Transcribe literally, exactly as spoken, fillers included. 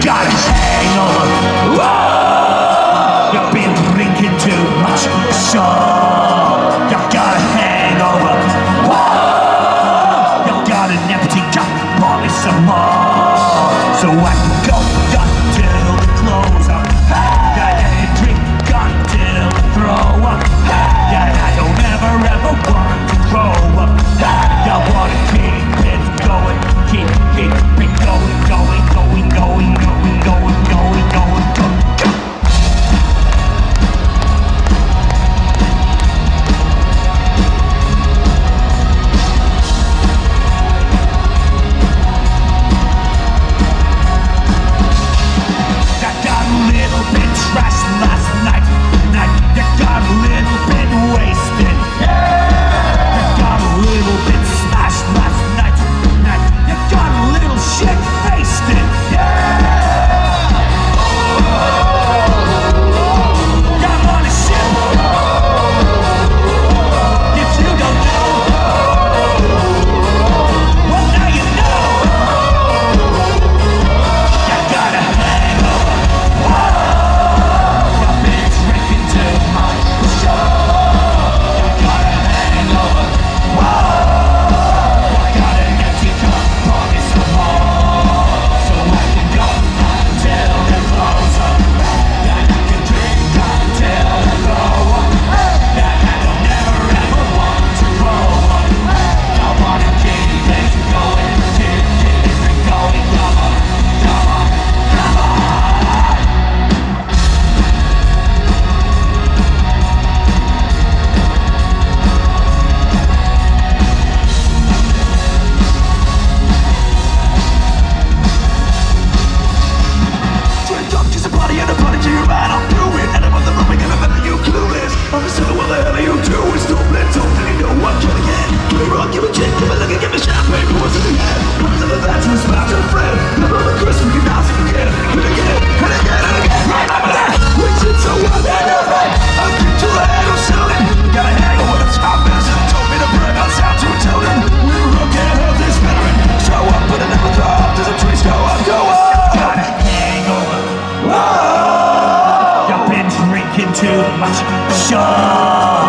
got a hangover. Whoa! You've been drinking too much. Sure, you've got a hangover. Whoa! You've got an empty cup. Pour me some more, so I can go until the close up. Yeah, yeah, you drink until I throw up. Yeah, I don't ever ever want to grow up. I wanna keep it going, keep, keep it going, going, going, going, going, going, going, going, go, go. I got a little bit trashed last night, night. I got a little bit wasted. I got a little bit smashed last night, night. You got a little shit-faced it. I'm on a ship. If you don't know, well now you know. You got a hangover. Whoa! You've been drinking too much. Sure. You got a hangover. Whoa! I got an empty cup. Pour me some more, so I can go until the close up. And I can drink until I throw up. And I don't ever ever want to grow up. I wanna keep it going, keep, keep it going. Come on, come on, come on. Drink up, kiss a party and a party to your man. I'm through it, and I'm on the run, and I'm never you clueless. I'm just saying, what the hell are you doing? Stupid, don't really know what you're again. Give me rock, give me kick, give me liquor, give me champagne. Who wants in the head? Who's in the bathroom, smash your friend. Never the curse, we can ask him again. And again, and again, and again. Right over there. We did so well, and you're right. I'm kicked to the head, I'm shouting. Got a hangover, that's my medicine. Told me to burn out sound to tell him. We were okay, help this veteran. Show up, but I never thought. Does the trees go up, go up? Got a hangover. Whoa! You've been drinking too much. Sure.